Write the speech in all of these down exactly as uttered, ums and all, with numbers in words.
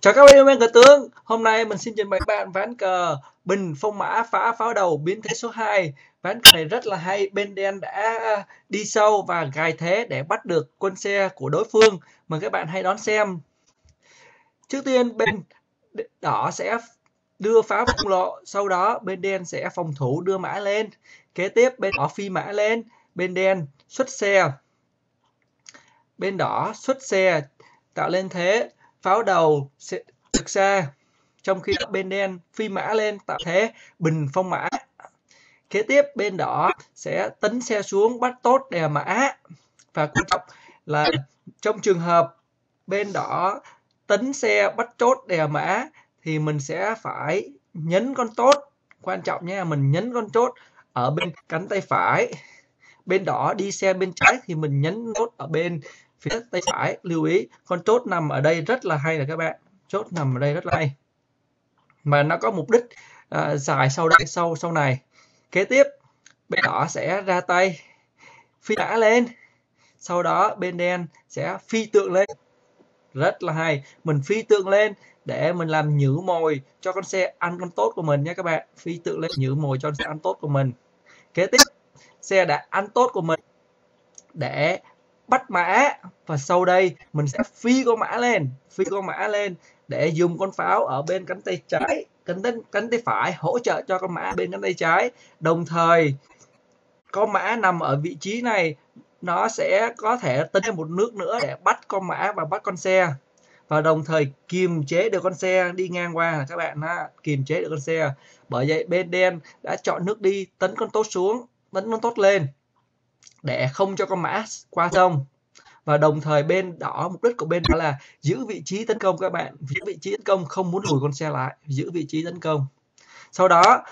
Chào các bạn yêu mến cờ tướng. Hôm nay mình xin trình bày các bạn ván cờ bình phong mã phá pháo đầu biến thế số hai. Ván cờ này rất là hay. Bên đen đã đi sâu và gài thế để bắt được quân xe của đối phương. Mời các bạn hãy đón xem. Trước tiên bên đỏ sẽ đưa pháo vào lộ, sau đó bên đen sẽ phòng thủ đưa mã lên. Kế tiếp bên đỏ phi mã lên, bên đen xuất xe. Bên đỏ xuất xe tạo lên thế pháo đầu sẽ trực xa, trong khi bên đen phi mã lên tạo thế bình phong mã. Kế tiếp bên đỏ sẽ tấn xe xuống bắt tốt đè mã, và quan trọng là trong trường hợp bên đỏ tấn xe bắt chốt đè mã thì mình sẽ phải nhấn con tốt. Quan trọng nha, mình nhấn con chốt ở bên cánh tay phải. Bên đỏ đi xe bên trái thì mình nhấn nốt ở bên phía tay phải. Lưu ý con chốt nằm ở đây rất là hay là các bạn, chốt nằm ở đây rất là hay mà nó có mục đích à, dài sau đây sau sau này. Kế tiếp bên đỏ sẽ ra tay phi mã lên, sau đó bên đen sẽ phi tượng lên. Rất là hay, mình phi tượng lên để mình làm nhử mồi cho con xe ăn con tốt của mình nha các bạn. Phi tượng lên nhử mồi cho con xe ăn tốt của mình. Kế tiếp xe đã ăn tốt của mình để bắt mã, và sau đây mình sẽ phi con mã lên, phi con mã lên để dùng con pháo ở bên cánh tay trái, cánh tay, cánh tay phải hỗ trợ cho con mã bên cánh tay trái. Đồng thời con mã nằm ở vị trí này, nó sẽ có thể tấn thêm một nước nữa để bắt con mã và bắt con xe, và đồng thời kiềm chế được con xe đi ngang qua các bạn ha, kiềm chế được con xe. Bởi vậy bên đen đã chọn nước đi, tấn con tốt xuống, tấn con tốt lên để không cho con mã qua sông. Và đồng thời bên đỏ, mục đích của bên đó là giữ vị trí tấn công các bạn, giữ vị trí tấn công, không muốn lùi con xe lại, giữ vị trí tấn công. Sau đó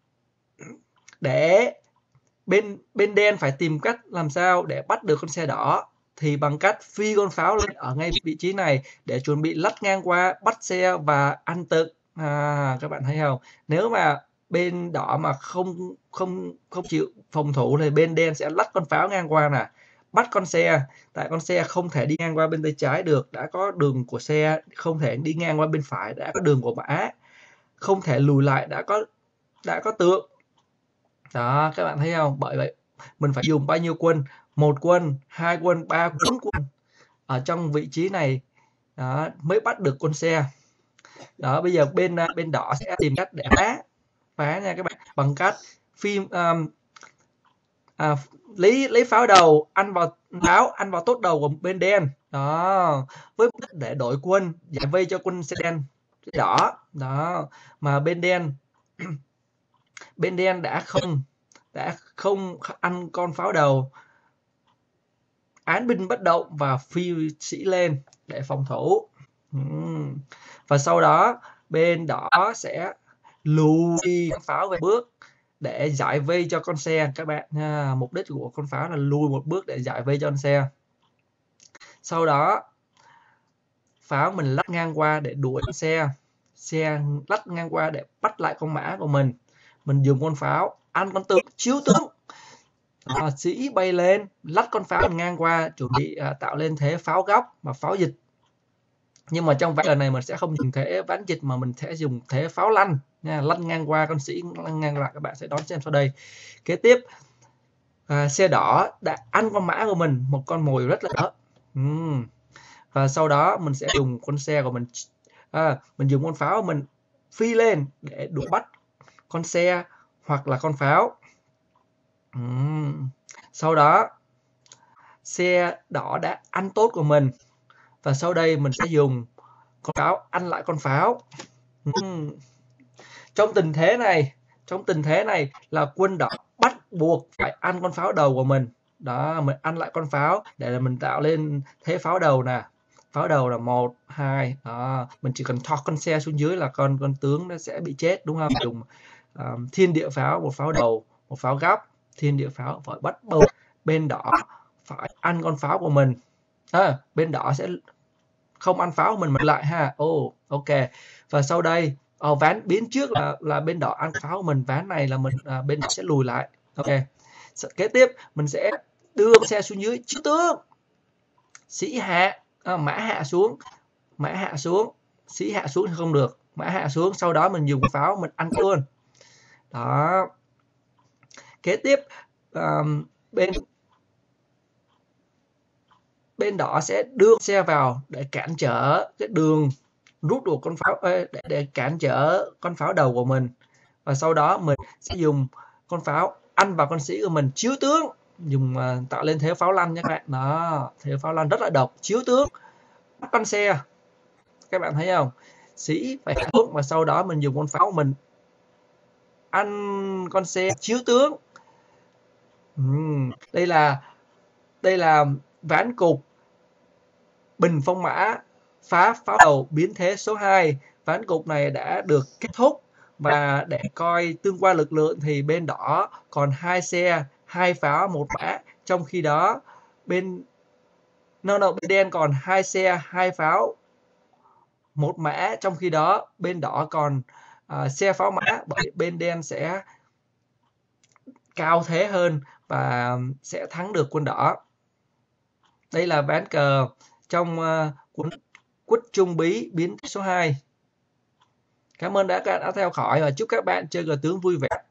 để bên bên đen phải tìm cách làm sao để bắt được con xe đỏ, thì bằng cách phi con pháo lên ở ngay vị trí này để chuẩn bị lách ngang qua bắt xe và ăn tự. À, các bạn thấy không? Nếu mà bên đỏ mà không không không chịu phòng thủ thì bên đen sẽ lách con pháo ngang qua nè, bắt con xe. Tại con xe không thể đi ngang qua bên tay trái được, đã có đường của xe, không thể đi ngang qua bên phải, đã có đường của mã, không thể lùi lại, đã có đã có tượng. Đó, các bạn thấy không? Bởi vậy mình phải dùng bao nhiêu quân? Một quân, hai quân, ba, bốn quân ở trong vị trí này đó, mới bắt được con xe. Đó, bây giờ bên bên đỏ sẽ tìm cách để phá phá nha các bạn, bằng cách phim um, à, lấy lấy pháo đầu ăn vào pháo ăn vào tốt đầu của bên đen đó, với mục đích để đổi quân, giải vây cho quân xe đen đỏ đó. Mà bên đen bên đen đã không đã không ăn con pháo đầu, án binh bất động và phi sĩ lên để phòng thủ. uhm. Và sau đó bên đỏ sẽ lùi con pháo về bước để giải vây cho con xe các bạn ha. Mục đích của con pháo là lùi một bước để giải vây cho con xe. Sau đó pháo mình lách ngang qua để đuổi con xe, xe lách ngang qua để bắt lại con mã của mình. Mình dùng con pháo ăn con tướng, chiếu tướng. À, sĩ bay lên lách con pháo ngang qua, chuẩn bị à, tạo lên thế pháo góc và pháo dịch. Nhưng mà trong ván cờ này mình sẽ không dùng thế ván dịch mà mình sẽ dùng thế pháo lăn nha, lăn ngang qua con sĩ, lăn ngang lại. Các bạn sẽ đón xem sau đây. Kế tiếp à, xe đỏ đã ăn con mã của mình, một con mồi rất là đỡ. uhm. Và sau đó mình sẽ dùng con xe của mình à, mình dùng con pháo của mình phi lên để đuổi bắt con xe hoặc là con pháo. uhm. Sau đó xe đỏ đã ăn tốt của mình, và sau đây mình sẽ dùng con pháo ăn lại con pháo. uhm. Trong tình thế này trong tình thế này là quân đỏ bắt buộc phải ăn con pháo đầu của mình đó. Mình ăn lại con pháo để mình tạo lên thế pháo đầu nè. Pháo đầu là một, hai đó. Mình chỉ cần thọc con xe xuống dưới là con con tướng nó sẽ bị chết, đúng không? Dùng uh, thiên địa pháo, một pháo đầu, một pháo góc, thiên địa pháo, phải bắt buộc bên đỏ phải ăn con pháo của mình. À, bên đỏ sẽ không ăn pháo của mình mình lại ha. Oh, ok. Và sau đây oh, ván biến trước là là bên đỏ ăn pháo của mình, ván này là mình à, bên đỏ sẽ lùi lại. Ok. Kế tiếp mình sẽ đưa con xe xuống dưới chiếu tướng, sĩ hạ à, mã hạ xuống, mã hạ xuống sĩ hạ xuống thì không được, mã hạ xuống, sau đó mình dùng pháo mình ăn luôn. Đó. Kế tiếp um, bên bên đỏ sẽ đưa xe vào để cản trở cái đường rút của con pháo, để, để cản trở con pháo đầu của mình, và sau đó mình sẽ dùng con pháo ăn vào con sĩ của mình, chiếu tướng, dùng uh, tạo lên thế pháo lăn nha các bạn. Đó, thế pháo lăn rất là độc, chiếu tướng bắt con xe, các bạn thấy không, sĩ phải hạ xuống và sau đó mình dùng con pháo mình ăn con xe, chiếu tướng. uhm, đây là đây là ván cục bình phong mã phá pháo đầu biến thế số hai. Ván cục này đã được kết thúc, và để coi tương quan lực lượng thì bên đỏ còn hai xe, hai pháo, một mã, trong khi đó bên no, no, bên đen còn hai xe, hai pháo, một mã, trong khi đó bên đỏ còn uh, xe pháo mã, bởi bên đen sẽ cao thế hơn và sẽ thắng được quân đỏ. Đây là ván cờ trong uh, cuốn Quất Trung Bí biến số hai. Cảm ơn đã các bạn đã theo dõi và chúc các bạn chơi cờ tướng vui vẻ.